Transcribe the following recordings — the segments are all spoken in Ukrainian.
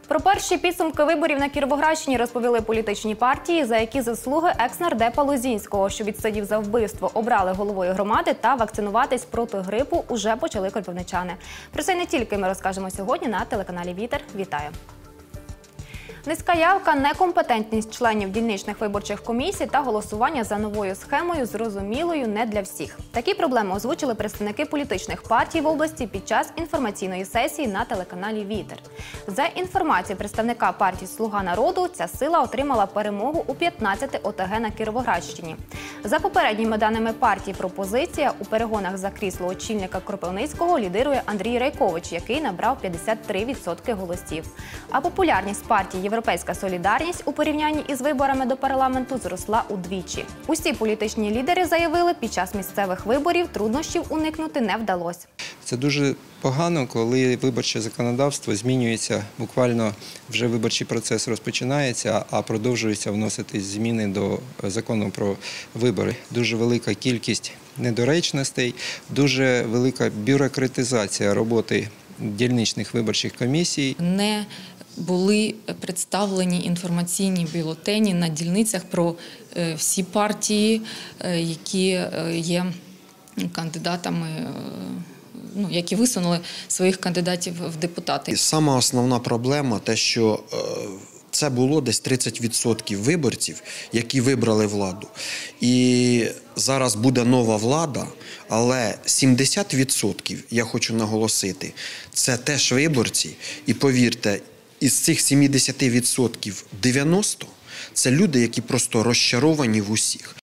Про перші підсумки виборів на Кіровоградщині розповіли політичні партії, за які заслуги екс-нардепа Лозінського, що відсидів за вбивство, обрали головою громади, та вакцинуватись проти грипу уже почали кропивничани. Про це не тільки ми розкажемо сьогодні на телеканалі «Вітер». Вітаю! Низька явка, некомпетентність членів дільничних виборчих комісій та голосування за новою схемою зрозумілою не для всіх. Такі проблеми озвучили представники політичних партій в області під час інформаційної сесії на телеканалі «Вітер». За інформацією представника партії «Слуга народу», ця сила отримала перемогу у 15 ОТГ на Кіровоградщині. За попередніми даними партії «Пропозиція», у перегонах за крісло очільника Кропивницького лідирує Андрій Райкович, який набрав 53% голосів. А популярність партії «Європейська солідарність» у порівнянні із виборами до парламенту зросла удвічі. Усі політичні лідери заявили, під час місцевих виборів труднощів уникнути не вдалося. Це дуже погано, коли виборче законодавство змінюється, буквально вже виборчий процес розпочинається, а продовжуються вноситись зміни до закону про вибори. Дуже велика кількість недоречностей, дуже велика бюрократизація роботи дільничних виборчих комісій. Не були представлені інформаційні бюлетені на дільницях про всі партії, які є кандидатами, які висунули своїх кандидатів в депутати. Сама основна проблема – те, що це було десь 30% виборців, які вибрали владу. І зараз буде нова влада, але 70%, я хочу наголосити, це теж виборці. І повірте, із цих 70% 90% – це люди, які просто розчаровані в усіх.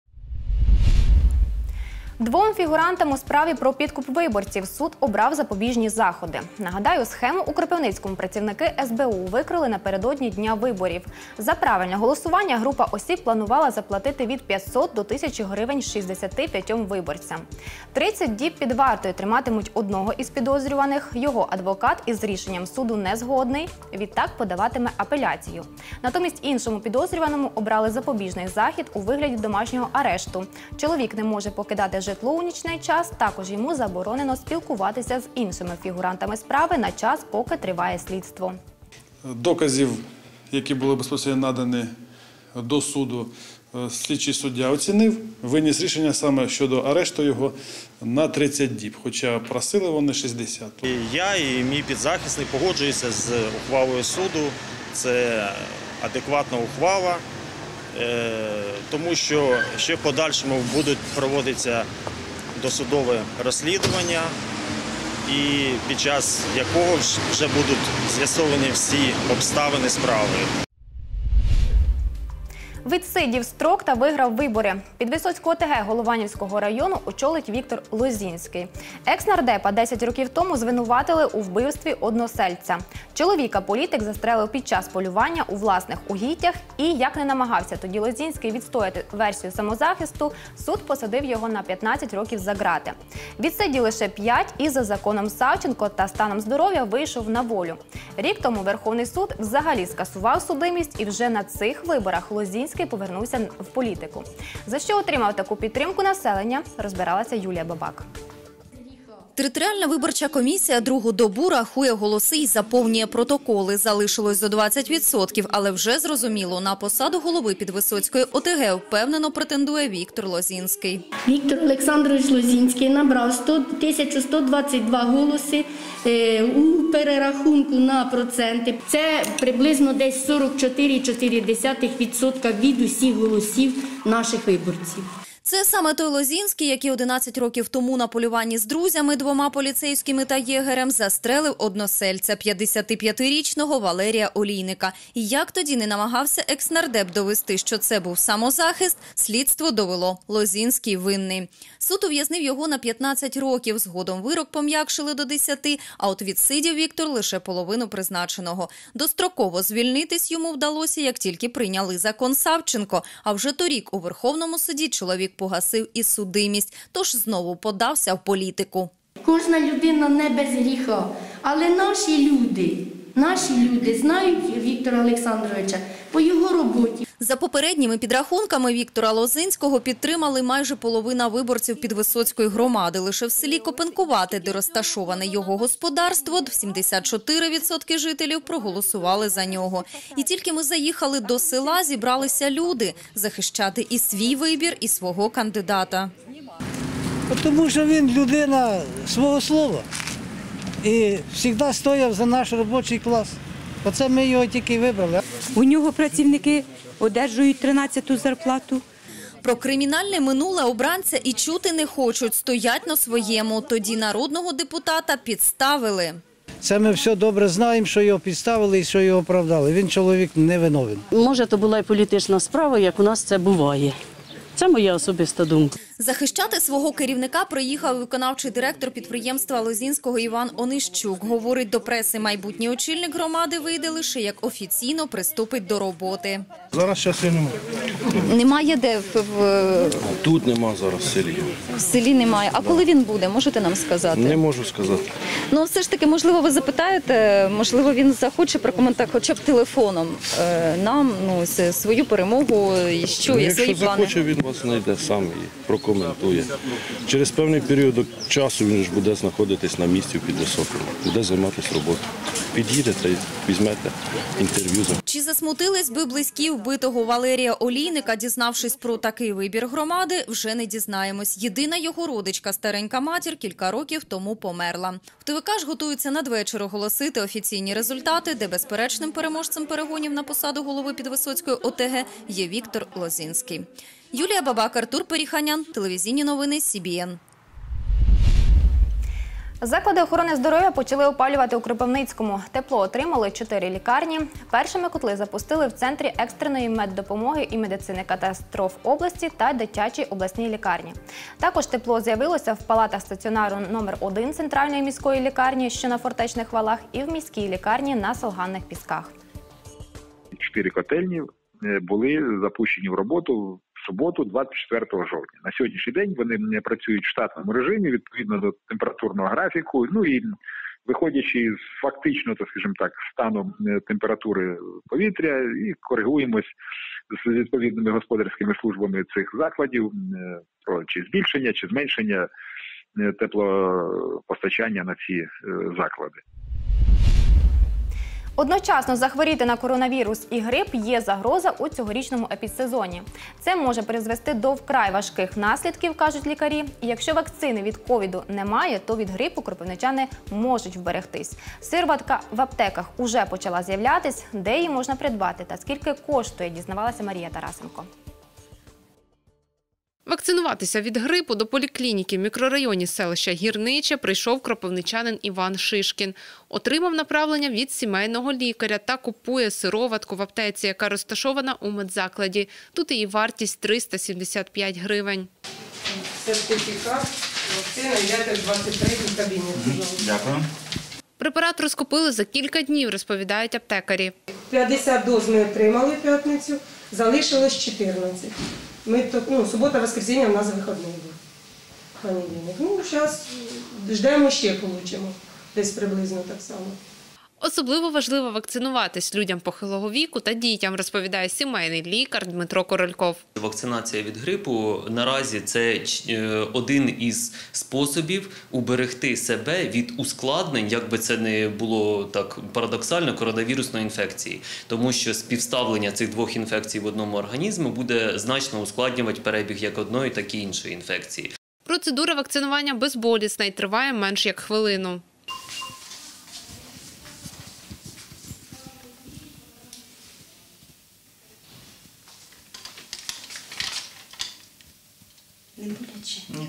Двом фігурантам у справі про підкуп виборців суд обрав запобіжні заходи. Нагадаю, схему у Кропивницькому працівники СБУ викрили напередодні дня виборів. За правильне голосування група осіб планувала заплатити від 500 до 1000 гривень 65 виборцям. 30 діб під вартою триматимуть одного із підозрюваних. Його адвокат із рішенням суду не згодний. Відтак подаватиме апеляцію. Натомість іншому підозрюваному обрали запобіжний захід у вигляді домашнього арешту. Чоловік не може покидати житло у нічний час, також йому заборонено спілкуватися з іншими фігурантами справи на час, поки триває слідство. Доказів, які були безпосередньо надані до суду, слідчий суддя оцінив, виніс рішення саме щодо арешту його на 30 діб, хоча просили вони 60. Я і мій підзахисний погоджуюся з ухвалою суду. Це адекватна ухвала. Тому що ще в подальшому будуть проводитися досудове розслідування, і під час якого вже будуть з'ясовані всі обставини справи. Відсидів строк та виграв вибори. Підвисоцьку ОТГ Голованівського району очолить Віктор Лозінський. Екс-нардепа 10 років тому звинуватили у вбивстві односельця. Чоловіка політик застрелив під час полювання у власних угіддях і, як не намагався тоді Лозінський відстояти версію самозахисту, суд посадив його на 15 років за ґрати. Відсидів лише 5 і за законом Савченко та станом здоров'я вийшов на волю. Рік тому Верховний суд взагалі скасував судимість, і вже на цих виборах Лозінський повернувся в політику. За що отримав таку підтримку населення, розбиралася Юлія Бабак. Територіальна виборча комісія другу добу рахує голоси і заповнює протоколи. Залишилось за 20%, але вже зрозуміло, на посаду голови Підвисоцької ОТГ впевнено претендує Віктор Лозінський. Віктор Олександрович Лозінський набрав 1122 голоси у перерахунку на проценти. Це приблизно десь 44,4% від усіх голосів наших виборців. Це саме той Лозінський, який 11 років тому на полюванні з друзями, 2 поліцейськими та єгерем застрелив односельця, 55-річного Валерія Олійника. І як тоді не намагався екс-нардеп довести, що це був самозахист, слідство довело – Лозінський винний. Суд ув'язнив його на 15 років, згодом вирок пом'якшили до 10, а от відсидів Віктор лише половину призначеного. Достроково звільнитись йому вдалося, як тільки прийняли закон Савченко, а вже торік у Верховному суді чоловік погасив і судимість, тож знову подався в політику. Кожна людина не без гріха, але наші люди знають Віктора Олександровича по його роботі. За попередніми підрахунками Віктора Лозинського підтримали майже половина виборців Підвисоцької громади. Лише в селі Копенкувате, де розташоване його господарство, 74% жителів проголосували за нього. І тільки ми заїхали до села, зібралися люди захищати і свій вибір, і свого кандидата. Тому що він людина свого слова і завжди стояв за наш робочий клас. Оце ми його тільки вибрали. У нього працівники одержують 13-ту зарплату. Про кримінальне минуле обранця і чути не хочуть, стоять на своєму. Тоді народного депутата підставили. Це ми все добре знаємо, що його підставили і що його оправдали. Він чоловік невиновен. Може, то була і політична справа, як у нас це буває. Це моя особиста думка. Захищати свого керівника приїхав виконавчий директор підприємства Лозінського Іван Онищук. Говорить, до преси майбутній очільник громади вийде лише як офіційно приступить до роботи. Зараз часу немає. Немає де? Тут нема зараз в селі. В селі немає. А коли він буде, можете нам сказати? Не можу сказати. Ну, все ж таки, можливо, ви запитаєте, можливо, він захоче прокоментувати хоча б телефоном нам свою перемогу, і що є свої плани. Якщо захоче, він вас знайде сам і прокоментує. Через певний період часу він ж буде знаходитись на місці в Підвисокому, буде займатися роботою. Під'їдете і візьмете інтерв'ю. Чи засмутились би близькі вбитого Валерія Олійника, дізнавшись про такий вибір громади, вже не дізнаємось. Єдина його родичка, старенька матір, кілька років тому померла. В ТВК ж готуються надвечір оголосити офіційні результати, де безперечним переможцем перегонів на посаду голови Підвисоцької ОТГ є Віктор Лозинський. Юлія Бабак, Артур Періханян, телевізійні новини СІБІН. Заклади охорони здоров'я почали опалювати у Кропивницькому. Тепло отримали 4 лікарні. Першими котли запустили в Центрі екстреної меддопомоги і медицини катастроф області та дитячій обласній лікарні. Також тепло з'явилося в палатах стаціонару номер 1 Центральної міської лікарні, що на Фортечних валах, і в міській лікарні на Солганних Пісках. 4 котельні були запущені в роботу в суботу, 24 жовтня. На сьогоднішній день вони працюють в штатному режимі, відповідно до температурного графіку, ну і виходячи з фактично, так скажімо так, стану температури повітря, і коригуємось з відповідними господарськими службами цих закладів про чи збільшення, чи зменшення теплопостачання на ці заклади. Одночасно захворіти на коронавірус і грип є загроза у цьогорічному епідсезоні. Це може призвести до вкрай важких наслідків, кажуть лікарі. І якщо вакцини від ковіду немає, то від грипу кропивничани можуть вберегтись. Сироватка в аптеках уже почала з'являтись. Де її можна придбати та скільки коштує, дізнавалася Марія Тарасенко. Вакцинуватися від грипу до поліклініки в мікрорайоні селища Гірниче прийшов кропивничанин Іван Шишкін. Отримав направлення від сімейного лікаря та купує сироватку в аптеці, яка розташована у медзакладі. Тут її вартість 375 гривень. Сертифікат, вакцина, йдете в 23-й кабінет. Дякую. Препарат розкупили за кілька днів, розповідають аптекарі. 50 доз ми отримали в п'ятницю, залишилось 14. Субота-воскресенье у нас вихідний був. Понедільник. Зараз ждемо, ще получимо. Десь приблизно так само. Особливо важливо вакцинуватись людям похилого віку та дітям, розповідає сімейний лікар Дмитро Корольков. Вакцинація від грипу наразі це один із способів уберегти себе від ускладнень, як би це не було так парадоксально, коронавірусної інфекції. Тому що співставлення цих двох інфекцій в одному організмі буде значно ускладнювати перебіг як одної, так і іншої інфекції. Процедура вакцинування безболісна і триває менш як хвилину. Не боляче? Ні.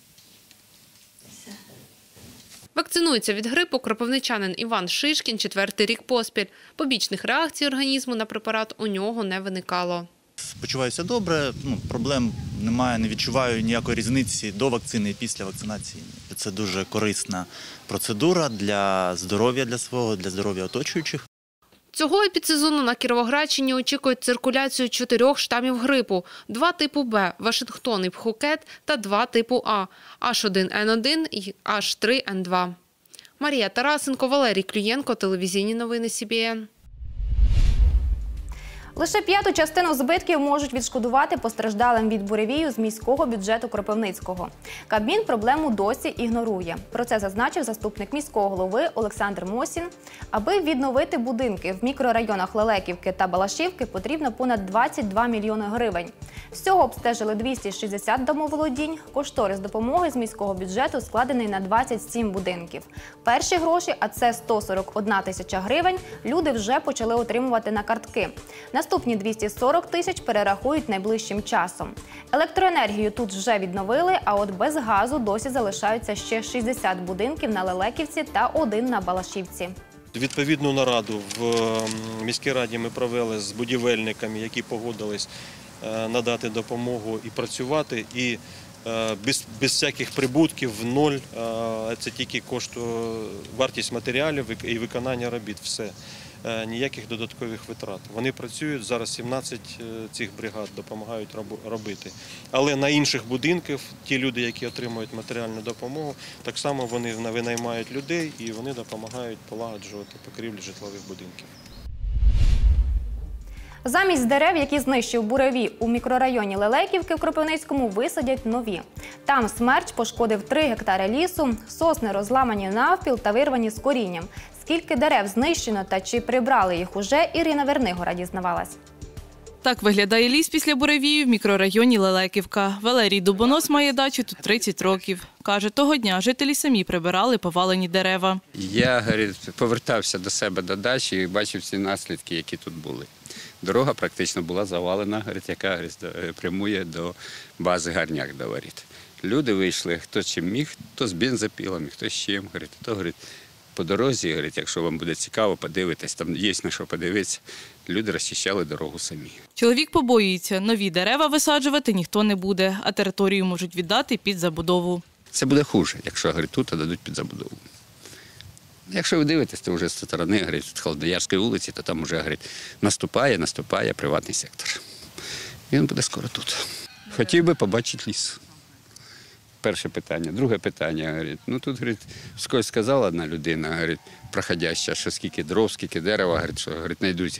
Вакцинується від грипу кропивничанин Іван Шишкін 4-й рік поспіль. Побічних реакцій організму на препарат у нього не виникало. Почуваюся добре, проблем немає, не відчуваю ніякої різниці до вакцини і після вакцинації. Це дуже корисна процедура для здоров'я для здоров'я оточуючих. Цього епідсезону на Кіровоградщині очікують циркуляцію 4 штамів грипу. 2 типу Б – Вашингтон і Пхукет та 2 типу А – H1N1 і H3N2. Марія Тарасенко, Валерій Клюєнко, телевізійні новини СІБІН. Лише 1/5 частину збитків можуть відшкодувати постраждалим від буревію з міського бюджету Кропивницького. Кабмін проблему досі ігнорує. Про це зазначив заступник міського голови Олександр Мосін. Аби відновити будинки в мікрорайонах Лелеківки та Балашівки, потрібно понад 22 мільйони гривень. Всього обстежили 260 домоволодінь. Кошторис допомоги з міського бюджету складений на 27 будинків. Перші гроші, а це 141 тисяча гривень, люди вже почали отримувати на картки. Наступні 240 тисяч перерахують найближчим часом. Електроенергію тут вже відновили, а от без газу досі залишаються ще 60 будинків на Лелеківці та 1 на Балашівці. Відповідну нараду в міській раді ми провели з будівельниками, які погодились надати допомогу і працювати, і без всяких прибутків, в ноль, це тільки вартість матеріалів і виконання робіт, все. Ніяких додаткових витрат. Вони працюють, зараз 17 цих бригад допомагають робити. Але на інших будинках ті люди, які отримують матеріальну допомогу, так само вони винаймають людей і вони допомагають полагоджувати покрівлі житлових будинків. Замість дерев, які знищив буревій у мікрорайоні Лелеківки в Кропивницькому, висадять нові. Там смерч пошкодив 3 гектари лісу, сосни розламані навпіл та вирвані з корінням. Скільки дерев знищено та чи прибрали їх уже, Ірина Вернигора дізнавалась. Так виглядає ліс після буревію в мікрорайоні Лелеківка. Валерій Дубонос має дачу тут 30 років. Каже, того дня жителі самі прибирали повалені дерева. Я, повертався до себе до дачі і бачив всі наслідки, які тут були. Дорога практично була завалена, яка прямує до бази Гарняк, до воріт. Люди вийшли, хто чим міг, хто з бензопілами, хто з чим. Хто по дорозі, якщо вам буде цікаво, подивитись, там є на що подивитися. Люди розчищали дорогу самі. Чоловік побоюється, нові дерева висаджувати ніхто не буде, а територію можуть віддати під забудову. Це буде хуже, якщо тут дадуть під забудову. Якщо ви дивитесь, то вже з сторони Холодноярської вулиці, то там вже наступає приватний сектор. Він буде скоро тут. Хотів би побачити ліс. Перше питання. Друге питання. Тут скось сказала одна людина, проходяща, що скільки дров, скільки дерева, що знайдуть,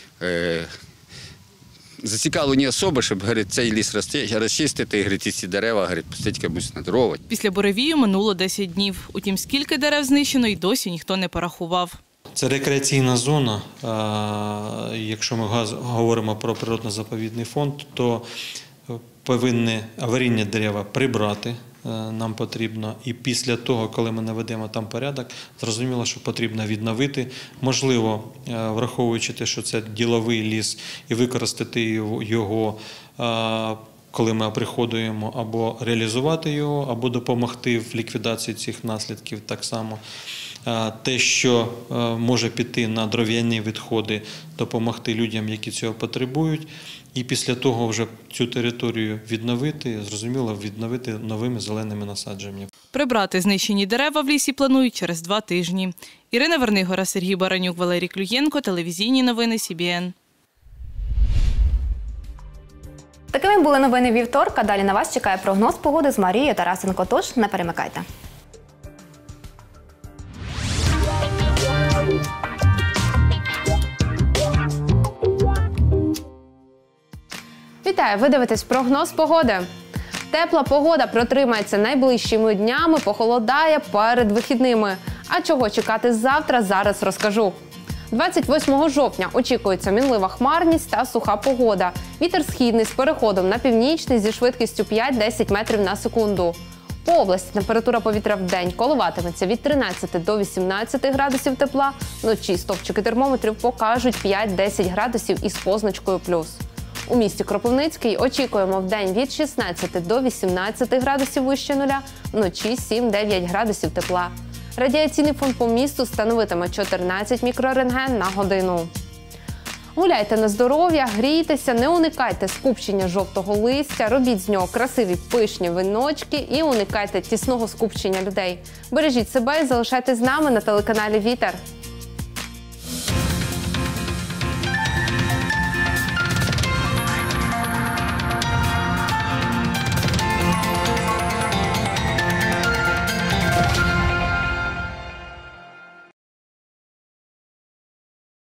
зацікавлені особи, щоб цей ліс розчистити, і ці дерева пустити комусь на дрова. Після буревію минуло 10 днів. Утім, скільки дерев знищено, й досі ніхто не порахував. Це рекреаційна зона. Якщо ми говоримо про природно-заповідний фонд, то повинні аварійні дерева прибрати нам потрібно. І після того, коли ми наведемо там порядок, зрозуміло, що потрібно відновити. Можливо, враховуючи те, що це діловий ліс, і використати його, коли ми оприходуємо, або реалізувати його, або допомогти в ліквідації цих наслідків так само. Те, що може піти на дров'яні відходи, допомогти людям, які цього потребують. І після того вже цю територію відновити, зрозуміло, відновити новими зеленими насадженнями. Прибрати знищені дерева в лісі планують через 2 тижні. Ірина Вернигора, Сергій Баранюк, Валерій Клюєнко, телевізійні новини СІБІН. Такими були новини вівторка. Далі на вас чекає прогноз погоди з Марією Тарасенко. Тож не перемикайте. Вітаю! Ви дивитесь прогноз погоди. Тепла погода протримається найближчими днями, похолодає перед вихідними. А чого чекати завтра, зараз розкажу. 28 жовтня очікується мінлива хмарність та суха погода. Вітер східний з переходом на північний зі швидкістю 5-10 метрів на секунду. По області температура повітря в день коливатиметься від 13 до 18 градусів тепла. Вночі стовпчики термометрів покажуть 5-10 градусів із позначкою плюс. У місті Кропивницький очікуємо в день від 16 до 18 градусів вище нуля, вночі 7-9 градусів тепла. Радіаційний фон по місту становитиме 14 мікрорентген на годину. Гуляйте на здоров'я, грійтеся, не уникайте скупчення жовтого листя, робіть з нього красиві пишні віночки і уникайте тісного скупчення людей. Бережіть себе і залишайтесь з нами на телеканалі «Вітер».